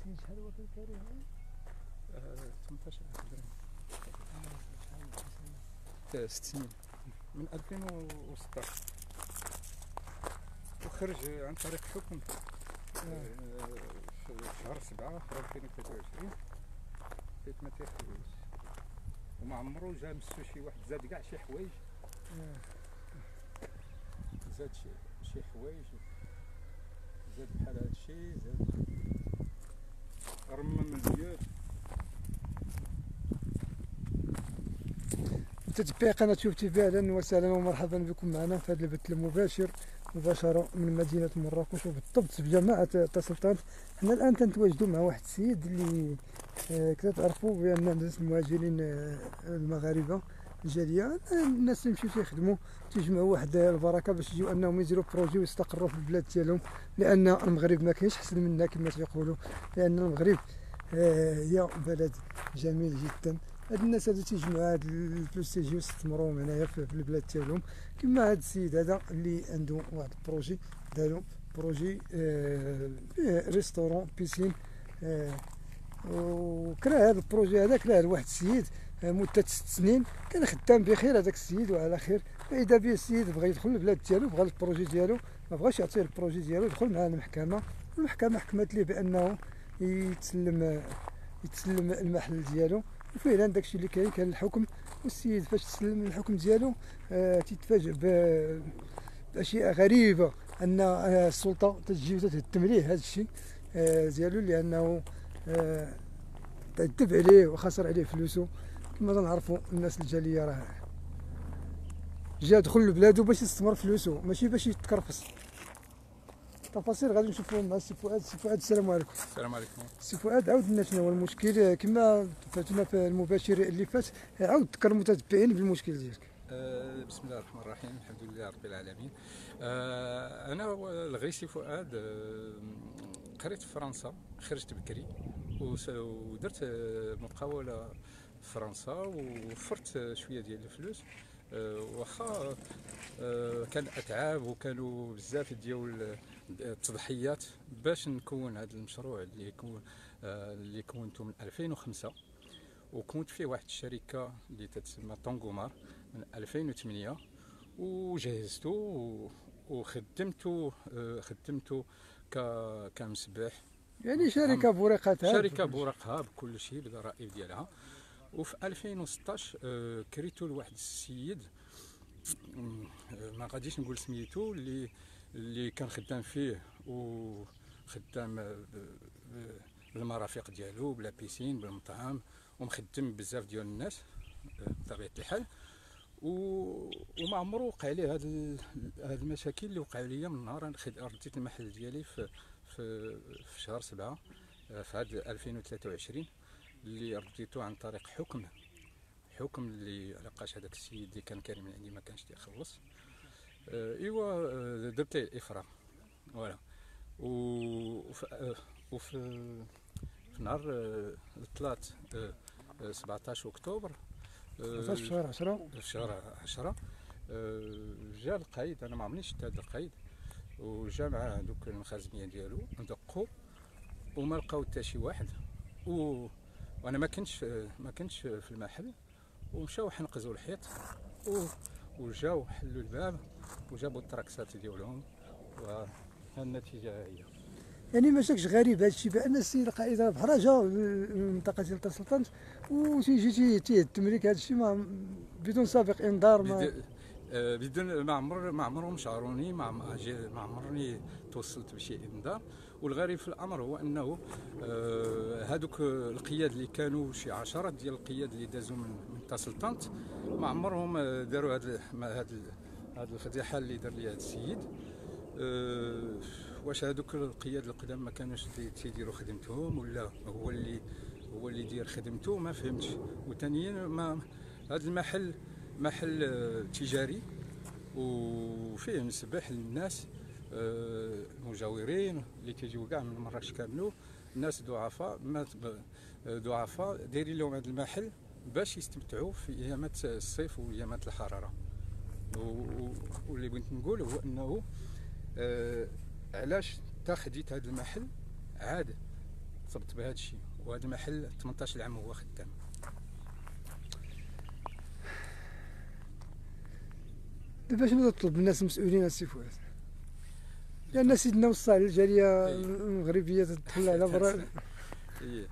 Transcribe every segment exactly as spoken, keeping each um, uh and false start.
سنين شحال هو كان كاري هنا؟ ثمنطاش درهم. ست سنين من ألفين وستطاش، وخرج عن طريق حكم في شهر سبعة في ألفين وثلاثة وعشرين بيت ما تيخلوش، وما عمرو جا مسو شي واحد زاد كاع شي حوايج، زاد شي شي حوايج، زاد بحال هادشي، زاد رمم البيوت. تتبع قناة شوف تي في، اهلا وسهلا ومرحبا بكم معنا في هذا البث المباشر مباشرة من مدينة مراكش وبالضبط في جامعة تسلطنت. حنا الآن تنتواجدوا مع واحد السيد اللي آه كذا تعرفوا بأن الناس المهاجرين آه المغاربة الجالية، الناس اللي يمشيو تيخدموا تيجمعوا واحد البركة باش يجيو أنهم يديروا بروجي ويستقروا في البلاد ديالهم، لأن المغرب ما كاينش أحسن منا كما تيقولوا، لأن المغرب آه هي بلد جميل جدا. هاد الناس هادو تيجمعوا هاد الفلوس تيجيو يستثمروا هنايا في البلاد ديالهم، كما هاد السيد هذا اللي عنده واحد البروجي دارو بروجي آه ريستورون بيسين، آه وكرا هاد البروجي هذا كراه لواحد السيد آه مدة ست سنين، كان خدام بخير هذاك السيد وعلى خير. فإذا به السيد بغى يدخل للبلاد ديالو، بغى البروجي ديالو، ما بغاش يعطيه البروجي ديالو، دخل مع المحكمة، المحكمة حكمت ليه بأنه يتسلم يتسلم المحل ديالو، وفعلا داكشي اللي كاين كان الحكم. والسيد فاش تسلم الحكم ديالو آه تيتفاجئ باشياء غريبه، ان آه السلطه تجي وتهدم ليه هذا الشيء آه ديالو، لانه آه تعذب عليه وخسر عليه فلوسه. كما تنعرفوا الناس الجاليه راه جا دخل لبلادو باش يستثمر فلوسه ماشي باش يتكرفس. تفاصيل غادي نشوفوا مع السي فؤاد. السي فؤاد السلام عليكم. السلام عليكم. السي فؤاد، عاود لنا شنو هو المشكل كما فاتنا في المباشر اللي فات، عاود ذكر المتتبعين بالمشكل ديالك. أه بسم الله الرحمن الرحيم، الحمد لله رب العالمين. أه انا الغيسي فؤاد، أه قريت في فرنسا، خرجت بكري ودرت مقاوله في فرنسا ووفرت شويه ديال الفلوس، أه واخا أه كان اتعاب وكانوا بزاف ديال التضحيات باش نكون هذا المشروع اللي يكون أه اللي كونته من ألفين وخمسة، وكنت فيه واحد الشركه اللي تتسمى طونغومار من ألفين وثمانية، وجهزته وخدمته خدمته كمسبح، يعني شركه بورقتها، شركه بورقها بكل شيء بالضرائب ديالها. وفي ألفين وستطاش كريتو لواحد السيد ما غاديش نقول سميتو، اللي اللي كان خدام فيه وخدام بالمرافق ديالو بلا بيسين بالمطعم، ومخدم بزاف ديال الناس بطبيعه الحال، وما عمرو وقع عليه هاد هاد المشاكل اللي وقعوا لي من نهار رديت المحل ديالي في في في شهر سبعة في هاد ألفين وثلاثة وعشرين، اللي رديته عن طريق حكم حكم اللي لقاش هذاك السيد اللي كان كاري من عندي ما كانش تيخلص. ايوا درت ليه الافراغ فوالا. وفي وفي في نهار الثلاث سبعطاش اكتوبر في شهر عشرة في شهر عشرة جا القايد، انا ما عمرني شفت هذا القايد، وجا مع دوك المخازنيه ديالو دقوا وما لقاو حتى شي واحد، و... وانا ما كنتش ما كنتش في المحل، ومشاو حنقزوا الحيط و... وجاو حلوا الباب وجابوا التراكسات ديالهم، والنتيجه هي. يعني ما جاكش غريب هذا الشيء بان السيد القائد بحال جا المنطقه ديال تسلطنت وتيجي تيهدم لك هذا الشيء بدون سابق انذار؟ ما بدون ما عمر ما عمرهم شعروني، ما ما عمرني توصلت بشي انذار. والغريب في الامر هو انه هذوك القياد اللي كانوا شي عشرات ديال القياد اللي دازوا من من تسلطنت ما عمرهم داروا هذا هذا هذه الفضيحه اللي دار لي هذا السيد. واش هذوك القياد القدام ما كانوش تيديروا خدمتهم، ولا هو اللي هو اللي يدير خدمته؟ ما فهمتش. وثانيا ما هذا المحل محل تجاري وفيه مسبح للناس المجاورين اللي تيجيو كاع من مراكش كاملو، الناس ضعفاء ضعفاء دايرين لهم هذا المحل باش يستمتعوا في ايامات الصيف وايامات الحراره. واللي بغيت نقول هو انه آه علاش تا خديت هذا المحل، عاد ارتبط بهذا الشيء، وهذا المحل ثمنطاش عام هو خدام. دابا شنو تطلب من الناس المسؤولين السي فؤاد؟ لان سيدنا وصى للجاليه المغربيه تدخل على برا. ايه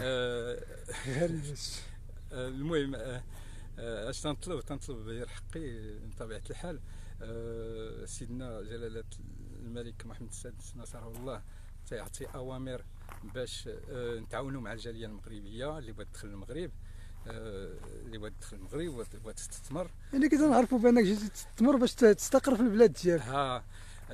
المهم اش تنطلب تنطلب غير حقي بطبيعه الحال. سيدنا جلاله الملك محمد السادس نصره الله تيعطي اوامر باش نتعاونوا مع الجاليه المغربيه اللي بغات تدخل المغرب، اللي بغات تدخل المغرب وبغات تستثمر. يعني كي تنعرفوا بانك جيتي تستثمر باش تستقر في البلاد ديالك. ها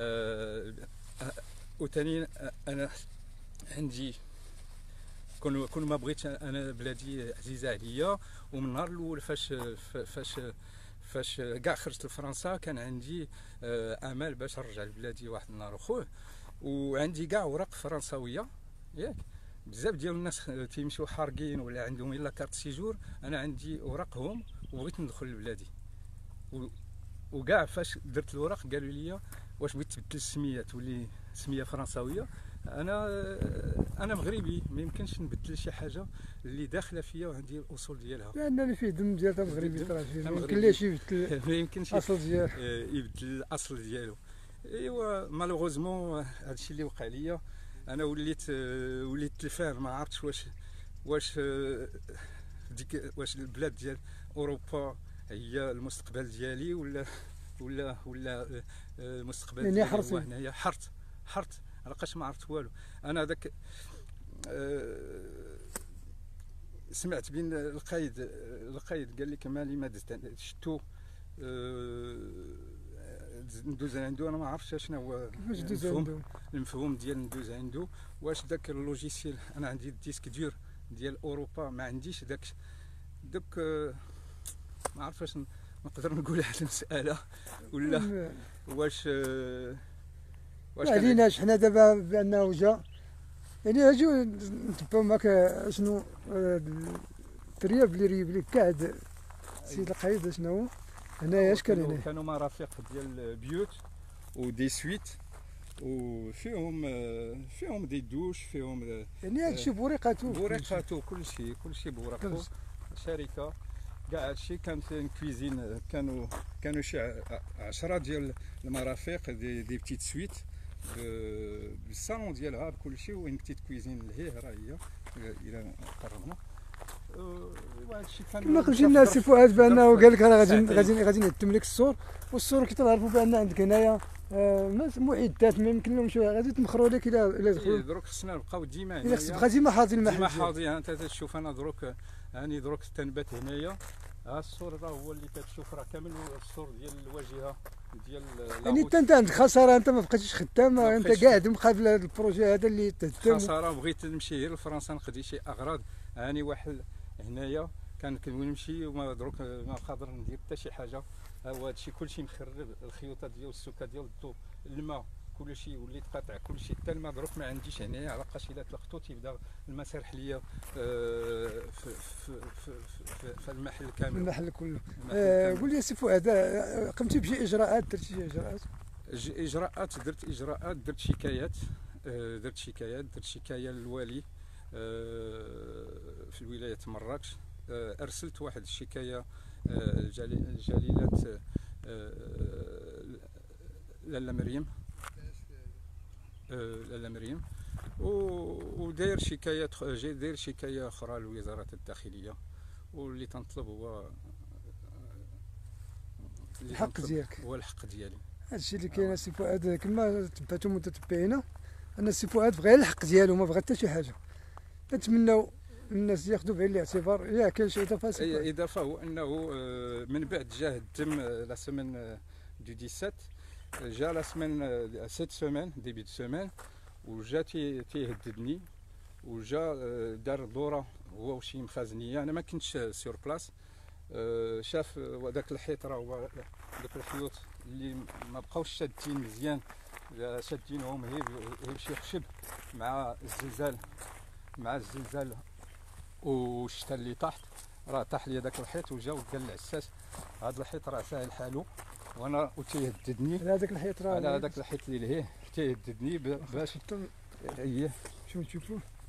وثاني انا عندي كون كون ما بغيتش انا بلادي عزيزه عليا، ومن النهار الاول فاش فاش فاش كاع خرجت لفرنسا كان عندي امل باش نرجع لبلادي واحد النهار اخوه، وعندي كاع اوراق فرنساويه ياك. بزاف ديال الناس تيمشيو حارقين ولا عندهم الا كارت سيجور، انا عندي اوراقهم وبغيت ندخل لبلادي. وكاع فاش درت الوراق قالوا لي واش بغيت تبدل السميه تولي سميه فرنساويه. انا انا مغربي، ما يمكنش نبدل شي حاجه اللي داخله فيا وعندي الاصول ديالها، لان اللي فيه دم ديالها مغربي ترى ما يمكنليش يبدل ما يمكنش الاصل ديالو يبدل الاصل ديالو. ايوا مالوغوزمون هادشي اللي وقع ليا. انا وليت وليت تلفان، ما عرفتش واش واش ديك واش البلاد ديال اوروبا هي المستقبل ديالي ولا ولا ولا المستقبل يعني ديالي حرصي. هو هنايا. حرت حرت لقاش ما عرفت والو. انا داك أه سمعت بين القايد القايد قال لك مالي ما دزت شتو أه ندوز عنده. انا ما عرفتش شنو هو المفهوم المفهوم ديال ندوز عنده. واش داك اللوجيسيال انا عندي الديسك دور ديال اوروبا ما عنديش داك دوك أه ما عرف واش نقدر نقول هذه المساله ولا واش أه واش ما عليناش حنا دابا بانه جا. يعني اجيو نتبعوا معاك شنو الترياب اللي ريب لك كاع هاد السيد القايد شنو هنايا اش كان هنا. كانوا مرافق ديال بيوت ودي سويت وفيهم فيهم دي دوش فيهم يعني هادشي بوريقاتو بوريقاتو كلشي كلشي بورقو شركه كاع هادشي. كان فيه كويزين كانوا كانوا شي عشرة ديال المرافق دي دي بتيت سويت بالصالون ديالها بكلشي، وين بتيت كويزين لهيه راه هي الى قربنا. وهادشي كان كما قلت لنا سي فؤاد بانه قال لك راه غادي غادي غادي نهدم لك السور، والسور كي تنعرفوا بان عندك هنايا معدات ما يمكن لهمش غادي تمخروا لك الى الى دخلوا. دروك خصنا نبقاو ديما هنايا خصك تبقى ديما حاضي المحل ديما حاضي. انت تشوف انا دروك هاني دروك تنبات هنايا. ها السور راه هو اللي كتشوف راه كامل السور ديال الواجهه ديال يعني انت انت عندك خساره، انت ما بقيتيش خدام، انت قاعد مقابل هذا البروجي هذا اللي تهدم. خساره بغيت نمشي غير لفرنسا نقضي شي اغراض. هاني واحد هنايا كان كنمشي وما دروك ما قادر ندير حتى شي حاجه. ها هو هادشي كلشي مخرب، الخيوطه ديال السكه ديال الضو الماء كلشي وليت قاطع كلشي حتى الماء دروك ما عنديش هنايا. علاقاش الا تلقطو تيبدا الماء سارح ليا في في في في المحل كامل المحل كله. آه قول لي سي فؤاد قمتي بشي اجراءات درتي شي اجراءات؟ اجراءات درت اجراءات درت شكايات درت شكايات درت شكايه للوالي في ولايه مراكش. ارسلت واحد الشكايه لجليله لاله مريم لاله مريم وداير شكايات داير شكايه اخرى لوزاره الداخليه. واللي تنطلب هو الحق ديالك، هو الحق ديالي. هادشي اللي كاين سي فؤاد كما تبعتو متتبعينا ان سي فؤاد بغى الحق ديالو ما بغى حتى شي حاجه. نتمناو الناس ياخذوا بعين الاعتبار. يا كاين شي اضافه؟ اي اضافه هو انه من بعد جا الدم لا سيمين دو سبعطاش جا لا سيمين سيت سيمين ديبي دو سيمين وجا تيهددني وجا دار دوره هو وشي مخازنيه. انا ما كنتش سير بلاص. شاف داك الحيط راه هو داك الحيوط اللي ما بقاوش شادين مزيان، شادينهم هي هي بشي خشب مع الزلزال مع الزلزال والشتا اللي طاحت راه طاح لي داك الحيط وجا ودار العساس. هذا الحيط راه ساهل حالو وانا وتيهددني على هذاك الحيط راه على هذاك الحيط اللي لهيه تيهددني باش اييه شوف تشوفوا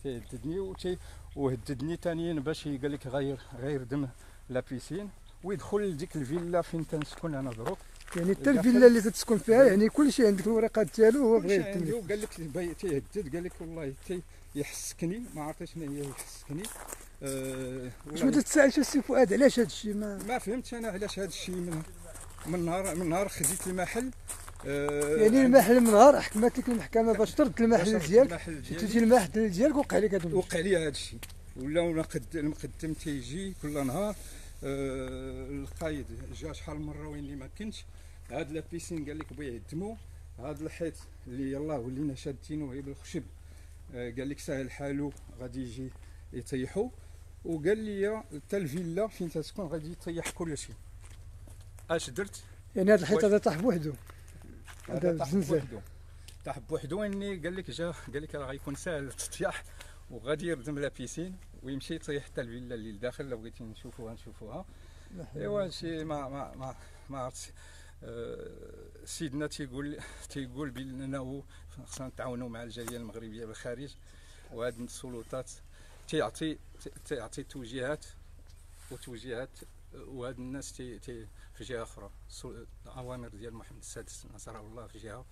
تيهددني وتي وهددني ثانيا باش قال لك غير غير دم لا بيسين ويدخل لديك الفيلا فين تنسكن انا دروك. يعني حتى الفيلا اللي تتسكن فيها يعني كلشي عندك الورقات ديالو هو بغى كلشي عنده. يهدم. قال لك باي- تيهدد قال لك والله تي يحسكني ما عرفتش شنو هي يحسكني. أه واش ما تتسائلش السي فؤاد علاش هذا الشيء ما ما فهمتش انا علاش هذا الشيء من من نهار من نهار خديت المحل. أه يعني المحل من نهار حكمت لك المحكمه باش ترد المحل باش ديالك المحل ديالي تجي المحل ديالك وقع لك هذا وقع لي هذا الشيء. ولا نقد المقدم تيجي كل نهار. أه القايد جا شحال من مره وين اللي ما كنتش. هاد لا بيسين قال لك بغا يهدمو. هاد الحيط اللي يلاه ولينا شادينو غير بالخشب. أه قال لك ساهل حالو غادي يجي يطيحو. وقال لي حتى الفيلا فين تسكن غادي يطيح كل شيء. اش درت؟ يعني هذا الحيط هذا طاح بوحدو. هذا هذا طاح الزنزان. بوحدو. طاح بوحدو اني قال لك جا قال لك راه غيكون ساهل التطياح وغادي يردم لا بيسين ويمشي يطيح حتى الفيلا اللي لداخل. لو بغيتي نشوفوها نشوفوها. ايوا هادشي ما ما ما ما عرفتش. أه سيدنا تيقول تيقول بانه خصنا نتعاونوا مع الجاليه المغربيه بالخارج وهاد السلطات تيعطي تيعطي توجيهات وتوجيهات وهاد الناس تي تي في جهه اخرى. الاوامر ديال محمد السادس نصره الله في جهه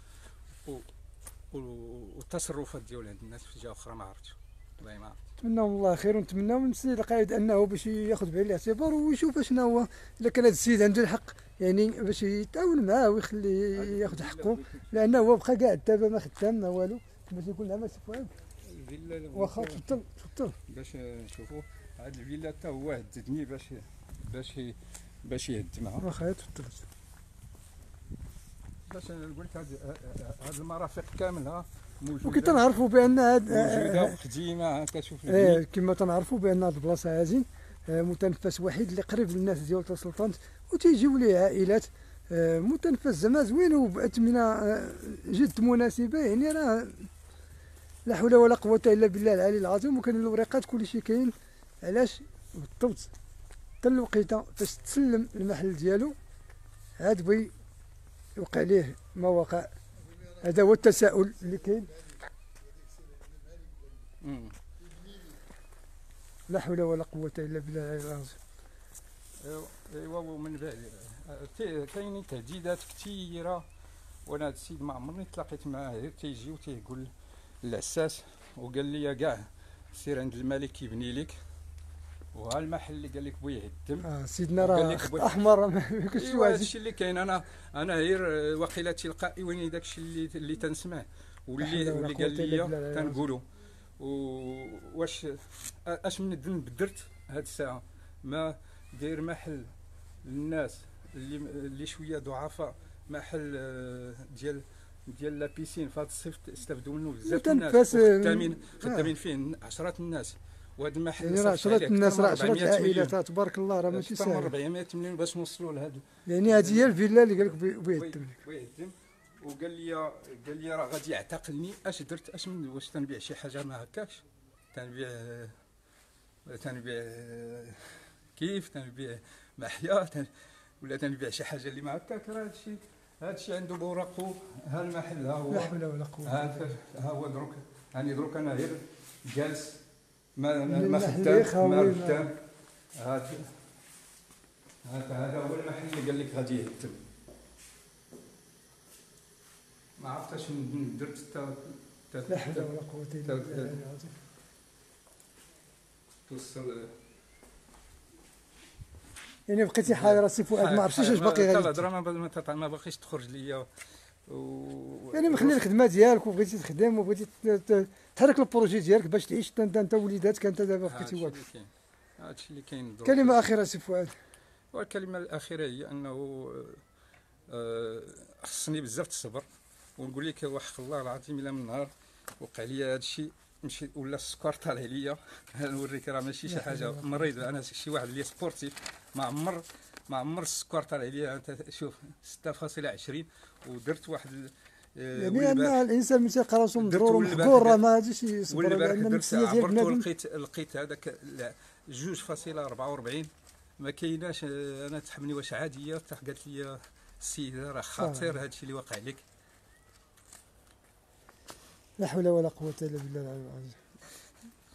والتصرفات ديال هاد الناس في جهه اخرى ما عرفتش والله ما عرفت. نتمنى الله خير ونتمنى من السيد القائد انه باش ياخذ بعين الاعتبار ويشوف شنو هو اذا كان هذا السيد عنده الحق يعني باش يتعاون معاه ويخليه ياخذ حقه لانه هو بقى قاعد دابا ما خدام ما والو باش يقول لها ما سي واخا تفضل تفضل باش نشوفوا هاد الفيلا حتى هو هددني باش باش باش يهدمها. واخا تفضل باش نقول لك هاد هاد المرافق كاملها موجوده وكي تنعرفوا بان هاد موجوده وقديمه كتشوف ايه كما تنعرفوا بان هاد البلاصه هذه متنفس وحيد اللي قريب للناس ديال سلطنت وتيجيو ليه عائلات. متنفس زعما زوين وباثمنه جد مناسبه يعني راه لا حول ولا قوه الا بالله العلي العظيم. وكان الورقات كلشي كاين علاش بالضبط حتى الوقيته فاش تسلم المحل ديالو عاد بغي يوقع ليه ما وقع. هذا هو التساؤل اللي كاين. لا حول ولا قوه الا بالله العلي العظيم. ايوا ومن بعد كاينين تهديدات كثيره وانا هذا السيد ما عمرني تلاقيت معاه غير تيجي وتيقول العساس وقال لي كاع سير عند الملك كيبني لك وها المحل اللي قال لك بغى يهدم. اه سيدنا راه خط احمر ما كاينش ايوا هذا الشيء اللي كاين. انا انا غير وقيله تلقائي وين داك الشيء اللي اللي تنسمع واللي واللي قال لي تنقولوا. واش اش من ذنب درت هاد الساعه ما داير محل للناس اللي اللي شويه ضعفاء محل ديال ديال لا بيسين في هذا الصيف استفدوا منه بزاف الناس خدامين خدامين فيه عشرات الناس. وهذا المحل يعني راه عشرات الناس راه عشرات العائلات تبارك الله راه ماشي ساهل. أربعمائة مليون باش نوصلوا لهذا. يعني هذه هي الفيلا اللي قال لك بيهدم بيهدم. وقال لي قال لي راه غادي يعتقلني. اش درت اش من واش تنبيع شي حاجه ما هكاكش تنبيع تنبيع كيف تنبيع محيا تن... ولا تنبيع شي حاجه اللي ما هكاك. راه هادشي هادشي عنده بوراقو. ها المحل ها هو لا حول ولا قوه. ها ها هو دروك يعني دروك انا غير جالس ما ما خدام ما خدام. هذا هذا هو المحل اللي قال لك غادي يهدم. ما عرفتش من درت حتى لا حول ولا قوه الا بالله العظيم. توصل يعني بقيتي حايره سي فؤاد ما عرفتيش اش باقي غادي الهضره ما ما باقيش تخرج ليا و... يعني مخلي الخدمه ديالك وبغيتي تخدم وبغيتي تحرك البروجي ديالك باش تعيش انت انت وليداتك انت دابا بقيتي واقف. هادشي اللي كاين. كلمه اخيره سي فؤاد. والكلمه الاخيره هي انه خصني بزاف الصبر ونقول لك وحق الله العظيم الا من نهار وقع لي هذا الشيء مشي ولا السكر طالع ليا. نوريك راه ماشي شي حاجه مريض انا شي واحد اللي سبورتيف ما عمر ما عمر السكر طالع ليا. انت شوف ستة فاصلة عشرين ودرت واحد يعني ان الانسان ملي تلقى راسو مضرور ومحقور راه ما غاديش يصبر لان النفسيه ديال بنادم. لقيت لقيت هذاك جوج فاصلة أربعة وأربعين ما كايناش. انا تحمني واش عاديه قالت لي السيده راه خطير هذا الشيء اللي واقع لك. لا حول ولا قوه الا بالله العلي العظيم.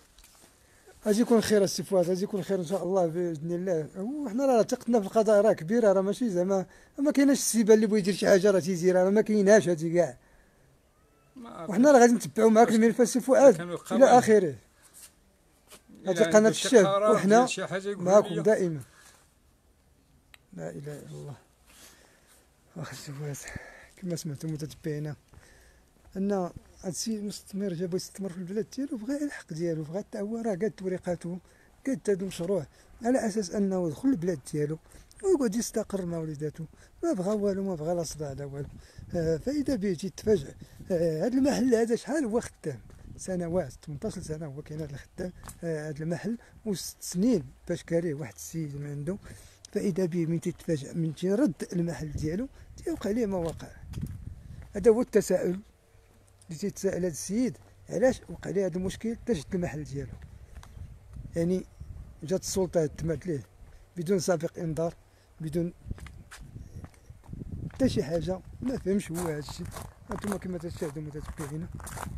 غادي يكون خير السي فؤاد، غادي يكون خير ان شاء الله باذن الله. وحنا راه ثقتنا في القضاء راه كبيره، راه ماشي زعما ما كايناش السيبه اللي بغى يدير شي حاجه راه تيديرها، راه ما كايناش هادي كاع. ما وحنا راه غادي نتبعوا معاك الملف السي فؤاد كانوا الى القوانين. اخره. هذه إلا قناه عنده شي الشعب قرار وحنا ديال شي حاجه يقولوا معكم لي. دائما. لا اله الا الله. واخا السي فؤاد كما سمعتم متتبعينا ان هادشي مستثمر جا بغى يستثمر في البلاد ديالو، بغى الحق ديالو، بغى حتى هو راه قاد ورقاته، قاد هذا المشروع على اساس انه يدخل البلاد ديالو ويقعد يستقر مع وليداته، ما بغى والو، ما بغى لا صداع لا والو. آه فاذا به تيتفاجئ. آه هذا المحل هذا شحال هو خدام؟ سنوات، ثمنطاش سنه هو كاين هذا الخدام، آه هذا المحل، وست سنين باش كاريه واحد السيد من عنده. فاذا به من تيتفاجئ من تيرد المحل ديالو تيوقع عليه ما وقع. هذا هو التساؤل اللي تيتساءل هذا السيد، علاش وقع ليه هذا المشكل حتى شد المحل ديالو. يعني جات السلطه هدمت ليه بدون سابق انذار، بدون حتى شي حاجه. ما فهمش هو هذا الشيء. انتم كما تشاهدوا متتبعين،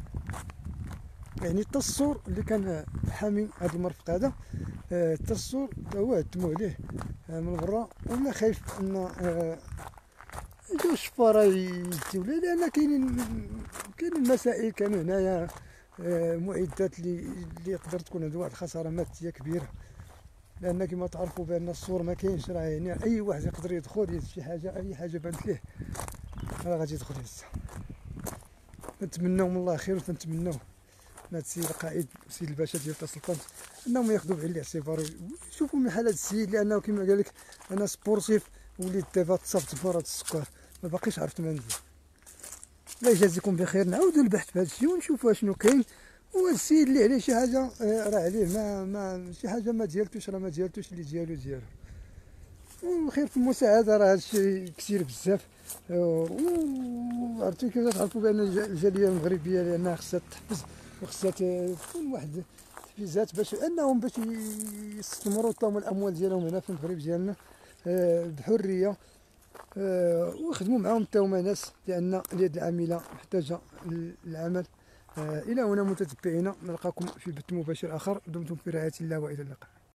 يعني حتى السور اللي كان حامي هذا المرفق هذا، حتى السور هو هدموه ليه من برا، وانا خايف ان آه يجيو الشفاره يديو ليه، لان كاينين كاينين مسائل كانوا هنايا، آه معدات اللي اللي يقدر تكون عنده واحد الخساره ماديه كبيره، لان كما تعرفوا بان السور ما كاينش، راه يعني اي واحد يقدر يدخل يدير شي حاجه، اي حاجه بانت ليه راه غادي يدخل يهزها. نتمناو من الله خير، وتنتمناو من هذا السيد القائد السيد الباشا ديال السلطنت انهم ياخذوا بعين الاعتبار ويشوفوا من حال هذا السيد، لانه كما قال لك انا سبورتيف وليت دابا تصبت بمرض السكر، ما باقيش عرفت ما ندير. الله يجازيكم بخير، نعاودوا البحث في هذا الشيء ونشوفوا شنو كاين. وهذا السيد اللي عليه شي حاجه راه عليه ما ما شي حاجه ما ديالتوش، راه ما ديالتوش، اللي ديالو ديالو. وخير في المساعده، راه هذا الشيء كثير بزاف. وعرفتوا كيفاش تعرفوا بان الجاليه المغربيه لانها خصها تحفز وخصها تكون واحد التحفيزات باش انهم باش يستثمروا حتى الاموال ديالهم هنا في المغرب ديالنا بحريه، ويخدموا معاهم حتى هما ناس، لان اليد العامله محتاجه للعمل. الى هنا متتبعينا، نلقاكم في بث مباشر اخر، دمتم في رعايه الله والى اللقاء.